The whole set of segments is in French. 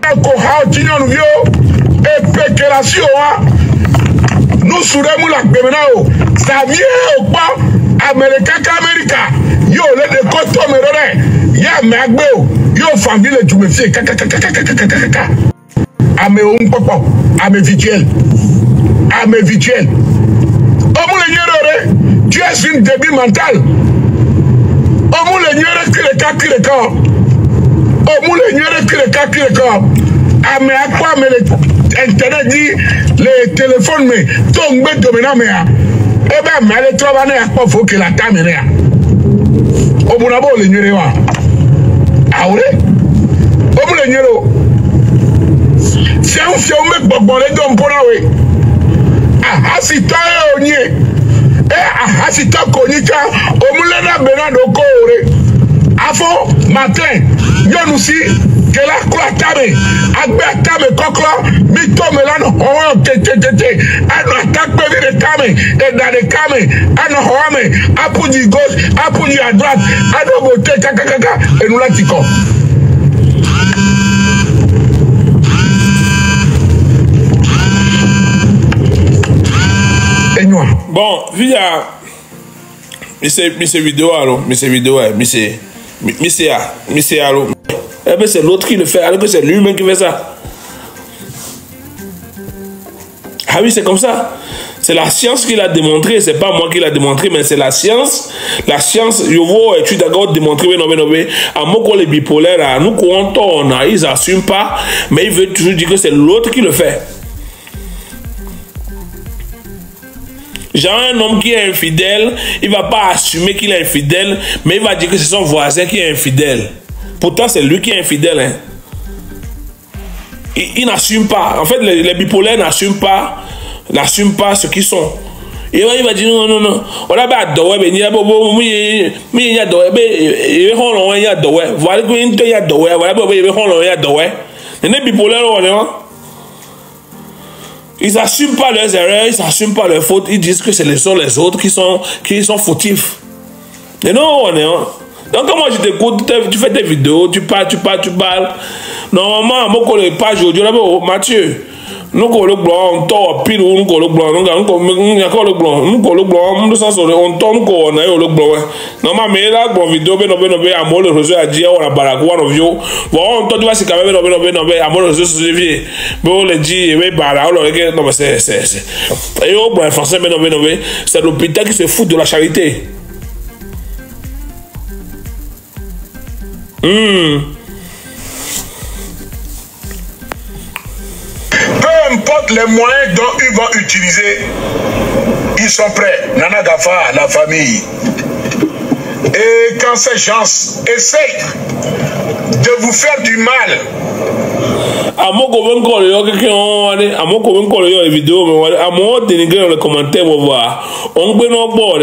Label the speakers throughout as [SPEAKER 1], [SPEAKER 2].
[SPEAKER 1] ko haotinho no vio e pekelation nous suremu la gbemenao ça vient au pas America yo le de koto merore ya magbe yo famille tu me fie kaka ame un popo ame vituel omu le nyerore tu es une débile mental omu le nyere kireka omu le nyere kireka ame akwa me le internet dit le téléphone me tongbe domina me a ebe me le trova na akpo fo ke la tamere a omu na bo le nyere wa awre omu le nyere o se un fie me gbogbo le do mpona we asita onye asita konika omu le na benado ko ore afo matin yonusi kela kula tame agbe tame koklo mi to melano ho tete ano attaque de tame et dans les kame ano hoame apuji gauche apuji à droite ano bote kaka et nous la tiko et nous
[SPEAKER 2] bon via Monsieur vidéo alors monsieur vidéo monsieur alors eh ben c'est l'autre qui le fait alors que c'est lui-même qui fait ça. Ah oui, c'est comme ça. C'est la science qui l'a démontré, c'est pas moi qui l'a démontré, mais c'est la science. La science, je vois études d'accord démontrer, à moi qu'on les bipolaires, nous qu'on tourne, ils n'assument pas, mais ils veulent toujours dire que c'est l'autre qui le fait. Genre un homme qui est infidèle, il va pas assumer qu'il est infidèle, mais il va dire que c'est son voisin qui est infidèle. Pourtant, c'est lui qui est infidèle. Hein. Il n'assume pas. En fait, les bipolaires n'assument pas ce qu'ils sont. Et il va dire non. On a pas de ils n'assument pas leurs erreurs, ils n'assument pas leurs fautes, ils disent que ce sont les autres qui sont fautifs. Et non, on est. Donc, quand moi je t'écoute, tu fais des vidéos, tu parles. Normalement, moi, je ne pas aujourd'hui, Mathieu. Nous, on le blanc, on tord, pile, nous, on le blanc, nous, sens on tombe, on a le blanc. Normalement, mais là, bon, vidéo, à moi, le réseau a dit, on a baragouan, on vieux. Bon, on doit se calmer, à moi, le réseau se dévie. Bon, on le dit, mais baragouan, non, mais c'est. Et au blanc, français, c'est l'hôpital qui se fout de la charité.
[SPEAKER 1] Peu importe les moyens dont ils vont utiliser, ils sont prêts. Nana Gafa, la famille. Et quand ces gens essayent de vous faire du mal,
[SPEAKER 2] à mon vidéo, à mon dénigrer dans les commentaires, on va voir. On peut nous voir.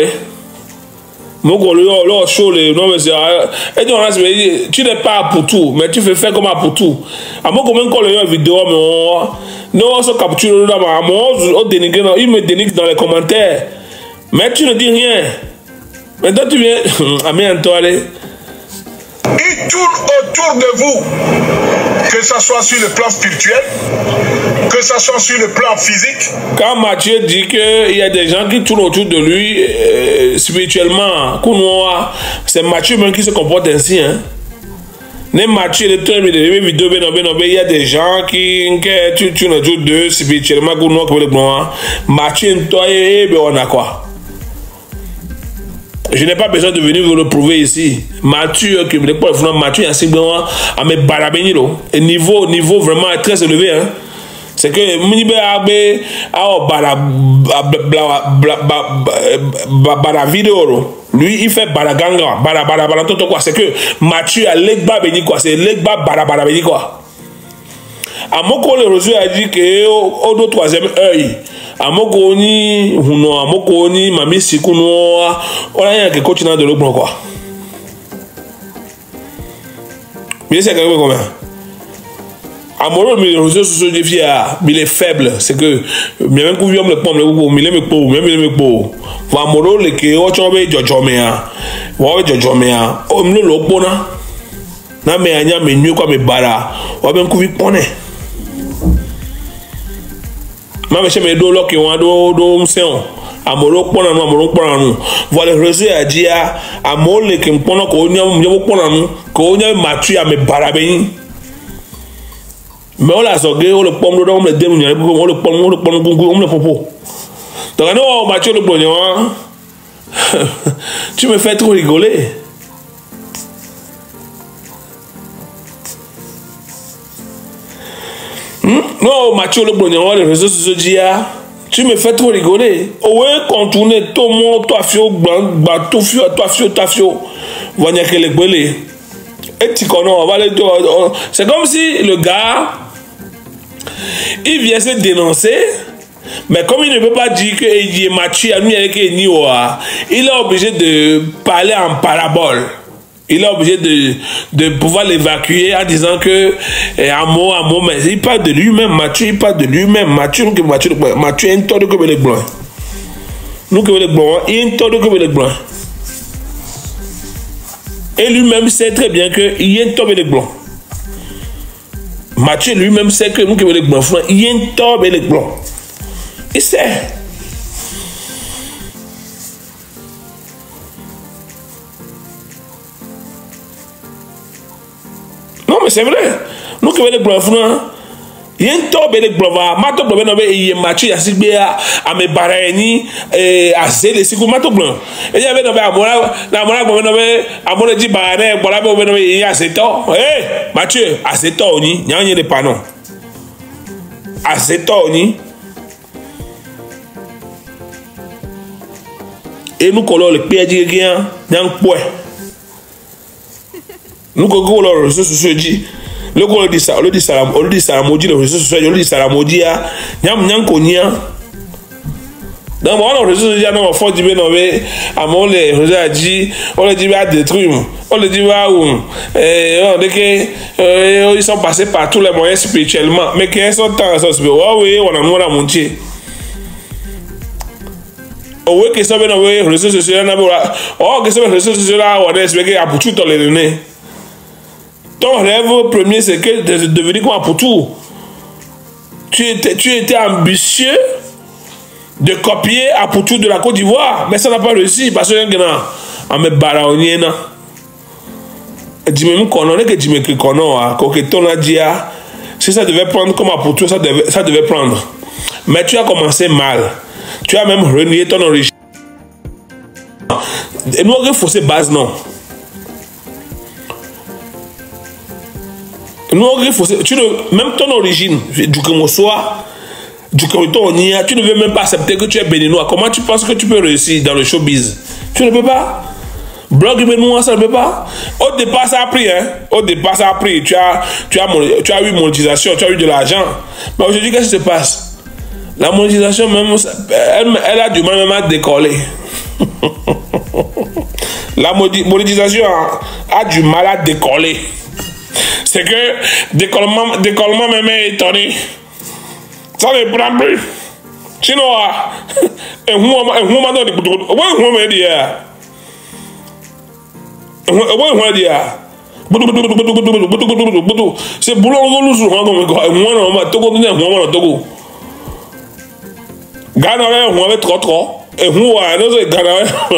[SPEAKER 2] Tu n'es pas pour tout, mais tu fais faire comme pour tout. À moi, comment on vidéo, mais on se capture là, il me dénigre dans les commentaires. Mais tu ne dis rien. Maintenant, tu viens. Amen, toi, allez.
[SPEAKER 1] Ils tournent autour de vous, que ce soit sur le plan spirituel, que ce soit sur le plan physique.
[SPEAKER 2] Quand Mathieu dit qu'il y a des gens qui tournent autour de lui spirituellement, c'est Mathieu même qui se comporte ainsi. Hein? Mathieu, il y a des gens qui tournent autour d'eux spirituellement, Mathieu, toi, on a quoi? Je n'ai pas besoin de venir vous le prouver ici. Mathieu, que Mathieu, et niveau vraiment très élevé. Hein. C'est que lui, il fait baraganga, quoi. C'est que Mathieu a legba béni quoi. C'est legba barabara béni quoi. À mon collègue, le réseau a dit que au troisième œil. Amokoni huno amokoni mami sikuno on a que continue de le prendre quoi. Mais c'est quand même comment Amoro mais les réseaux sociaux défient il est faible, c'est que même quand vieux me prendre le pot même va Amoro le que o chobe jojomea wa jojomea o me lo bona na me anya me nyu kwa me bara wa ben ku vi pone ma me cheme do loki wa do mseon amoro pona nu voilà réseau a dia amole ke mpona ko nya mo pona nu ko nya matu ya me bara ben mais on la soge on le pomme do me denu nya on le pomme gungu on le popo donc non Mathieu le Blognon tu me fais trop rigoler. Non, Mathieu le Blognon, les réseaux sociaux, tu me fais trop rigoler. Ouais, contourner tout le monde, toi fio, toi fio, voilà que les gueulés. Et tu connais, on va les deux. C'est comme si le gars, il vient se dénoncer. Mais comme il ne peut pas dire qu'il est Mathieu, il est obligé de parler en parabole. Il est obligé de pouvoir l'évacuer en disant que un mot, mais il parle de lui-même. Mathieu, il parle de lui-même. Mathieu est un tort de comme les blancs. Nous que les blancs, il est un tort de comme les blancs. Et lui-même sait très bien qu'il est un tort de les blancs. Mathieu lui-même sait que nous que les blancs, il est un tort de les blancs. Il sait. Non, mais c'est vrai. Nous qui venons de Blanc, il y a un top de Blanc, ma top Blanc, il y a Mathieu, il y a à mes barani, à Zélé, c'est comme ma top Blanc. Et il y avait à mon dit barani, voilà, il y a assez tôt. Eh, Mathieu, assez tôt, il y a un pas non. Assez tôt, et nous collons le PDG qui a un point. Nous collons le réseau social dit le collègue dit ça, on dit ça, maudit le réseau social, on dit ça, maudit à nyam konya. Dans mon réseau social, non, faut dire non mais à mon les réseaux a dit, on le dit à détruire, on le dit à où, on dit que ils sont passés par tous les moyens spirituellement, mais qu'ils sont temps ça spirituel, oui, on a monté. Oui, que ça veut dire que les réseaux sociaux, que ça veut réseaux sociaux là, on espère à pour tout les données. Ton rêve premier, c'est que de devenir comme pour tout. Tu étais ambitieux de copier à pour tout de la Côte d'Ivoire, mais ça n'a pas réussi parce que on me baraonnier na. Dis-moi qu'on est que dis-moi que qu'on a, que ton a dit si ça devait prendre comme à pour tout, ça devait prendre. Mais tu as commencé mal. Tu as même renié ton origine. Et nous avons faussé base, non. Nous avons faussé. Même ton origine, du Kemosoa, du Kemotonia, tu ne veux même pas accepter que tu es béninois. Comment tu penses que tu peux réussir dans le showbiz? Tu ne peux pas. Blog béninois, ça ne peut pas. Au départ, ça a pris, hein. Au départ, ça a pris. Tu as eu monétisation, tu as eu de l'argent. Mais aujourd'hui, qu'est-ce qui se passe? La monétisation, même, elle a du mal même à décoller. La monétisation a du mal à décoller. C'est que décollement même est étonné. Ça ne prend plus. Sinon, c'est boulot. Ghana, on avait trop. Et on avait Ghana.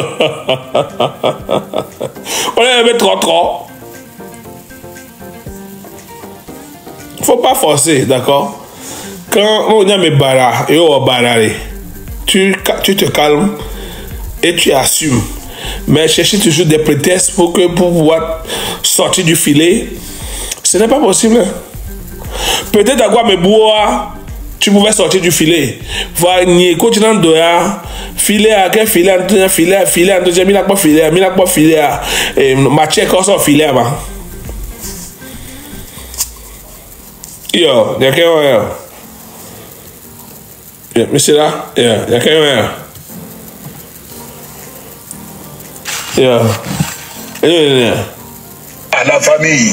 [SPEAKER 2] On avait trop. Faut pas forcer, d'accord? Quand on a mes barras et on barré, tu te calmes et tu assumes. Mais chercher toujours des prétextes pour pouvoir sortir du filet, ce n'est pas possible. Peut-être à quoi mes bois. Tu pouvais sortir du filet. Voir ni continuant de filet à quel filet mille à quoi filet et match quand ça filet avant. Yo, y'a quelqu'un monsieur là, y'a quelqu'un
[SPEAKER 1] à la famille.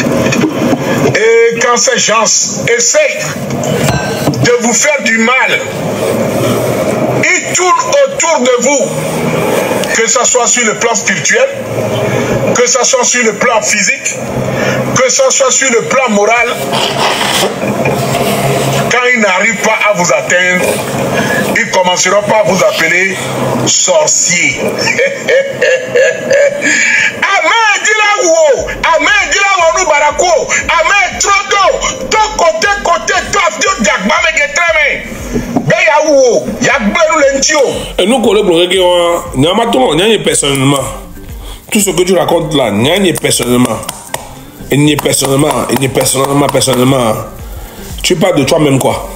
[SPEAKER 1] Et quand ces gens essaient de vous faire du mal, ils tournent autour de vous, que ce soit sur le plan spirituel, que ce soit sur le plan physique, que ce soit sur le plan moral, quand ils n'arrivent pas à vous atteindre, ils commenceront par vous appeler sorcier. Amen, dis-la-wo. Amen, dis-la-wo, nous barako. Amen, trodo. Ton côté, toi, tu diagba, mais que très bien.
[SPEAKER 2] Et nous, collègues, personnellement. Tout ce que tu racontes là, personnellement. Et personnellement. Tu parles de toi-même quoi.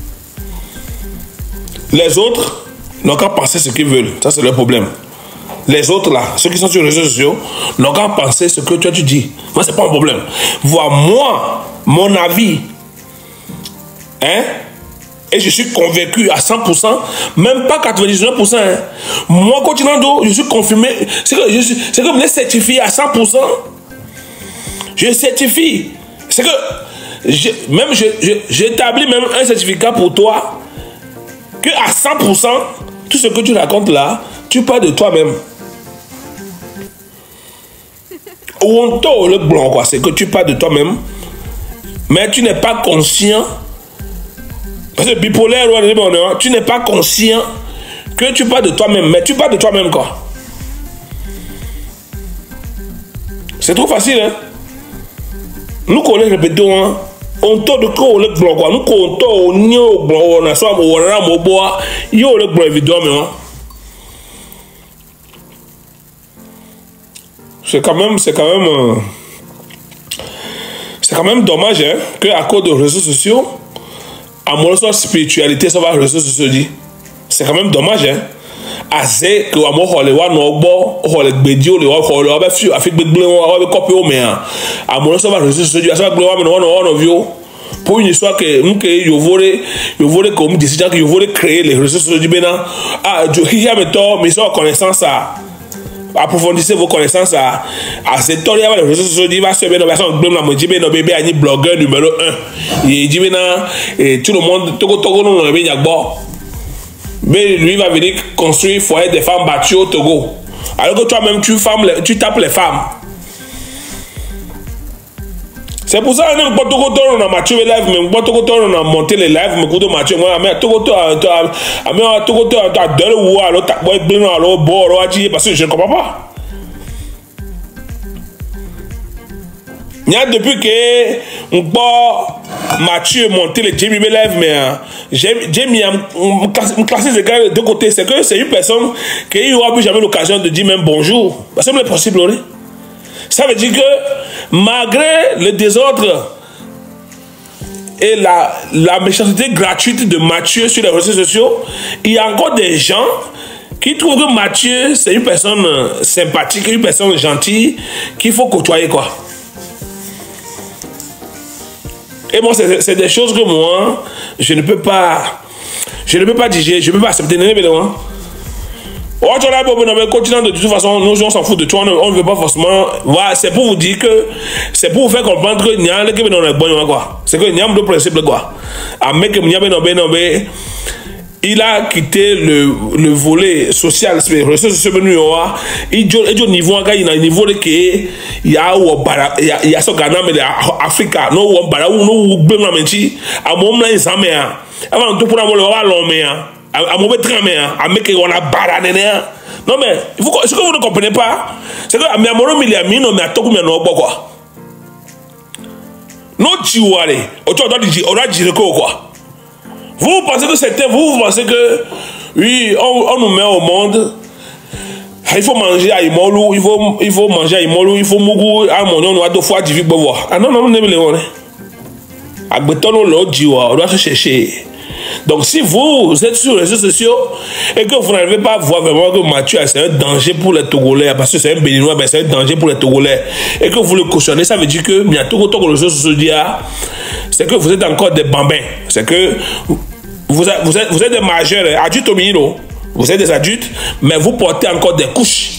[SPEAKER 2] Les autres n'ont qu'à penser ce qu'ils veulent. Ça, c'est le problème. Les autres là, ceux qui sont sur les réseaux sociaux, n'ont qu'à penser ce que toi tu dis. Moi, c'est pas un problème. Vois moi, mon avis. Hein? Et je suis convaincu à 100%, même pas 99%. Hein. Moi, continuando, je suis confirmé. C'est que je me certifie à 100%. Je certifie. C'est que j'établis même un certificat pour toi que à 100%, tout ce que tu racontes là, tu parles de toi-même. Honto le blanc, quoi. C'est que tu parles de toi-même, mais tu n'es pas conscient. Parce que bipolaire, tu n'es pas conscient que tu parles de toi-même, mais tu parles de toi-même, quoi. C'est trop facile, hein. Nous collègues répétons, hein. On tourne de quoi le blanc, quoi. Nous comptons au niveau blanc, on a soit au ram au bois, yo le blanc évidemment. C'est quand même dommage, hein, que à cause de réseaux sociaux, à mon sens spiritualité, ça va réseaux sociaux dit. C'est quand même dommage, hein. Assez que à mon holé wa no bo holé gbedio le wa holé wa fi afi gbegble wa copie au mais à mon sens va réseaux sociaux ça va gloire mais no vio pour une histoire que nous que yo volé comme décision que yo volé créer les réseaux sociaux du Bénin ah il y a maintenant mais sans connaissance à approfondissez vos connaissances à cette temps il y a les réseaux sociaux dit va se bien version blâme la moitié ben bébé ani blogueur numéro 1 il dit maintenant et tout le monde togo non le bien bon. Mais lui va venir construire foyer des femmes battues au Togo. Alors que toi-même, tu tapes les femmes. C'est pour ça que nous on a matché les lives, mais on a monté les lives, mais nous matché moi, mais Togo parce que je ne comprends pas. Il y a depuis que Mathieu monté les Jamie Live, mais Jamie a classé ce gars de deux côtés. C'est que c'est une personne qui n'aura plus jamais l'occasion de dire même bonjour. C'est même possible. Oui? Ça veut dire que malgré le désordre et la méchanceté gratuite de Mathieu sur les réseaux sociaux, il y a encore des gens qui trouvent que Mathieu, c'est une personne sympathique, une personne gentille qu'il faut côtoyer, quoi. Et moi, c'est des choses que moi, je ne peux pas digérer, je ne peux pas accepter. De toute façon, nous, on s'en fout de toi, on ne veut pas forcément. Voilà, c'est pour vous dire que, c'est pour vous faire comprendre que c'est que n'y a pas de principe, quoi. Il a quitté le volet social, il niveau il niveau de que il y a ce Ghana mais Afrique no bara no bema menti a mom la examen avant tout pour avoir l'homme a mauvais tramé a meke on a bara non mais il faut ce que vous ne comprenez pas c'est que mi amoro miliami no mi atoku mi no quoi no jiware o to do ora jire ko quoi. Vous pensez que c'était vous pensez que oui, on nous met au monde. Il faut manger à Imolou, il faut manger à Imolou, il faut mougou à mon nom, on doit deux fois du bois. Ah non, non, non, non, à béton, l'autre on doit se chercher. Donc si vous êtes sur les réseaux sociaux et que vous n'arrivez pas à voir vraiment que Mathieu c'est un danger pour les Togolais, parce que c'est un Béninois, mais c'est un danger pour les Togolais, et que vous le cautionnez, ça veut dire que bientôt que les réseaux sociaux c'est que vous êtes encore des bambins. C'est que vous êtes des majeurs, adultes au milieu, vous êtes des adultes, mais vous portez encore des couches.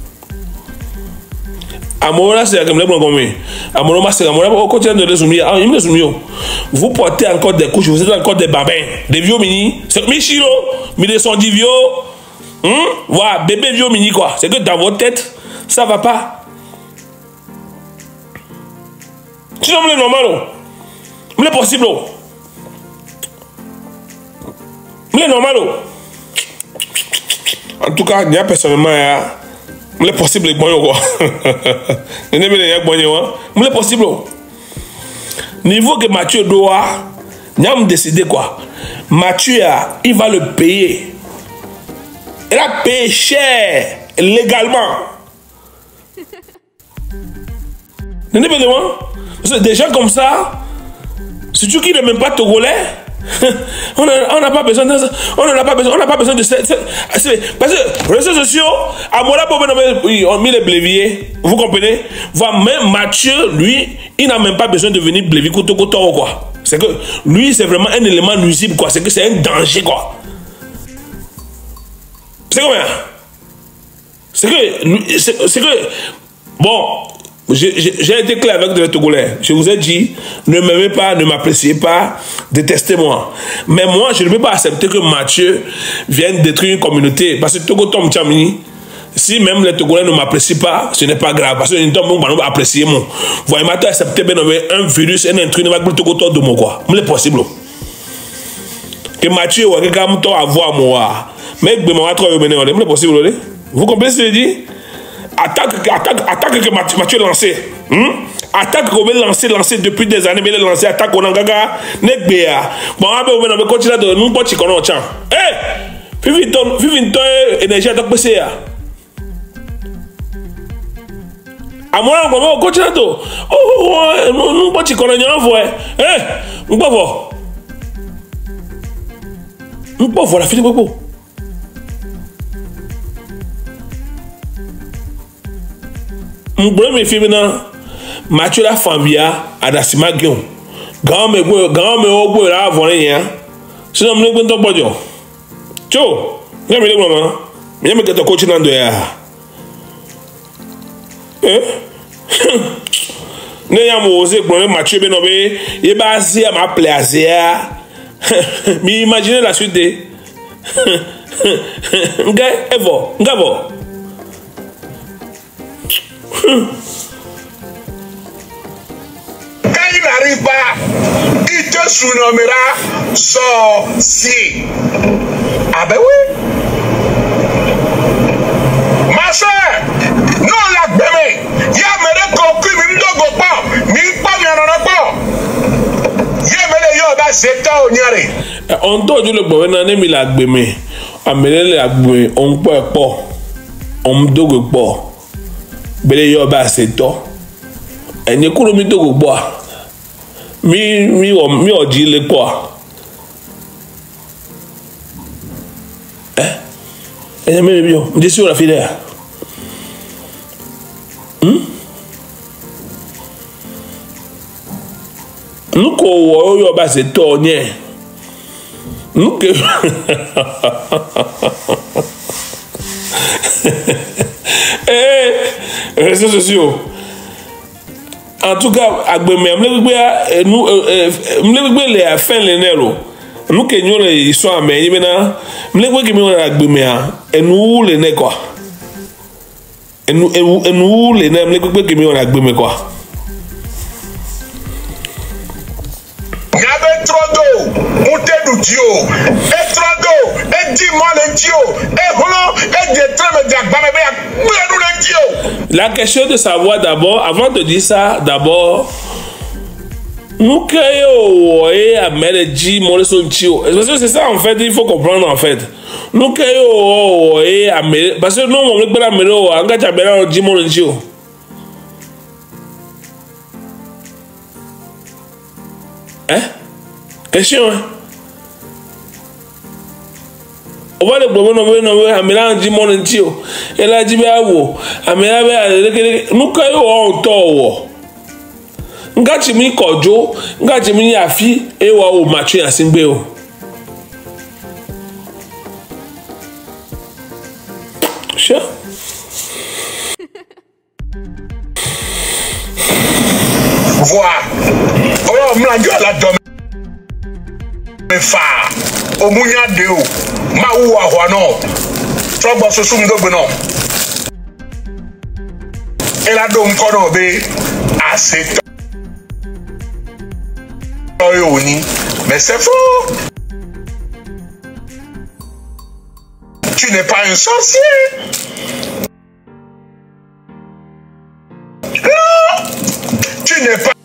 [SPEAKER 2] Amora, c'est comme les blancs. Amora, c'est comme au quotidien de les vous portez encore des couches, vous êtes encore des bambins, des vieux mini. C'est Michiro, mais sont des vieux. Voilà, bébé vieux mini quoi. C'est que dans votre tête, ça va pas. Sinon, c'est normal. C'est possible. C'est normal. En tout cas, il y a personnellement, c'est possible. C'est possible. Niveau que Mathieu doit, il a décidé quoi. Mathieu, il va le payer. Il a payé cher, légalement. Parce que des gens comme ça, surtout qui ne même pas togolais, on n'a pas besoin de ça. On n'a pas besoin de ça. Parce que les réseaux sociaux, à moi là, on met les bléviers. Vous comprenez? Même Mathieu, lui, il n'a même pas besoin de venir blévier quoi. C'est que lui, c'est vraiment un élément nuisible, quoi. C'est que c'est un danger, quoi. C'est combien? C'est que bon, j'ai été clair avec les Togolais. Je vous ai dit, ne m'aimez pas, ne m'appréciez pas, détestez-moi. Mais moi, je ne peux pas accepter que Mathieu vienne détruire une communauté. Parce que Togo Tom Chamini, si même les Togolais ne m'apprécient pas, ce n'est pas grave. Parce que nous avons apprécié moi. Vous voyez, maintenant, accepter un virus, un intrus, ne va pas Togo Tom de moi, quoi. C'est possible. Que Mathieu, ou quelqu'un à voir moi. Mais c'est possible. Vous comprenez ce que je dis? Attaque que Mathieu lancé. Attaque qu'on veut lancer depuis des années, mais il a lancé attaque qu'on a gaga, nekbea. Bon, on va continuer de nous pas chiconer au champ. Eh, Vivinton énergie attaque PC. À moi, on va continuer de. Oh, nous pas chiconer en voie. Nous pas voir. Nous pas voir la fille de Bobo. Mon mes filles maintenant, Mathieu la famille a d'assima guion. Grand me au là rien. Sinon me ne pas dire. Tcho, je me dis maman, je me get coach dans de ne y'a osé prendre Mathieu Benobé, il va à ma plaisir. Mais imaginez la suite de Ngabo.
[SPEAKER 1] Quand il n'arrive pas, il te surnommera sorcier. Ah ben oui. Ma soeur, non la bébé, il y a mes concus, mais ne go pas, mais pas bien en pas. Il y a mes yoba, c'est toi, on y arrive.
[SPEAKER 2] On doit dire le bon, on a mis la bébé. Amener la bébé, on peut pas. On me doit pas. Bele yo ba seto enye kuro mi to go mi oji le po enye me bio je suis la fille nous ko wo yo ba seto nye nous que réseaux sociaux. En tout cas, nous les fin l'énero. Nous que nous les sont mais maintenant, nous les ne quoi. Et nous les ne quoi.
[SPEAKER 1] Il y avait trop d'eau, monté du Dieu, et trop d'eau, et dis-moi le Dieu, et voilà, et des trames de Dieu.
[SPEAKER 2] La question de savoir d'abord, avant de dire ça, d'abord, nous créons à Mélédji, parce que c'est ça en fait, il faut comprendre en fait. Nous créons à Mélédji, parce que nous, on ne peut pas Mélédji, Mélédji. Hein? Question, hein? On va le blâmer, à mélanger mon intio. Et là, dit, à mélanger, nous caillons en tort. Ngachimi kojo, ngachimi yafi, et wa Mathieu à Simbeo. Sure.
[SPEAKER 1] Voilà. Oh, m'langio la dome. Fa. Au mounya de ou. Ma ou a non. Trouble so sum do non. Et la dome kono be assez. Mais c'est faux. Tu n'es pas un sorcier. Non. Tu n'es pas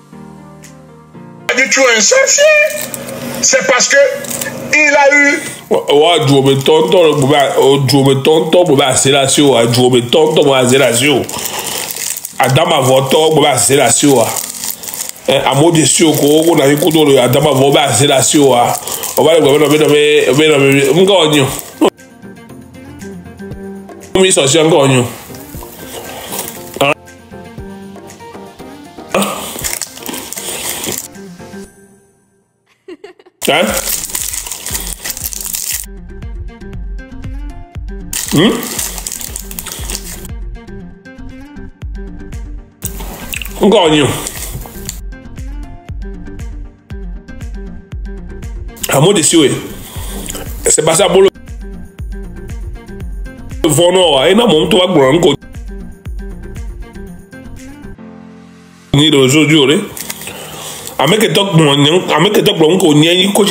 [SPEAKER 1] du tout un sorcier. C'est parce que il a eu.
[SPEAKER 2] Ouais, je me tonton, c'est la sio. Je me tonton, c'est la sio. Adama voto, c'est la sio. A mot de sio, on a écouté le Adama voto, c'est la sio. On va le gagner. Oui, ça c'est encore nous. Hein? Encore nous. À mot de sio, c'est pas ça pour le vono, et non, mon toit grand. Ni le jour du a me que tok bon ko nyen ko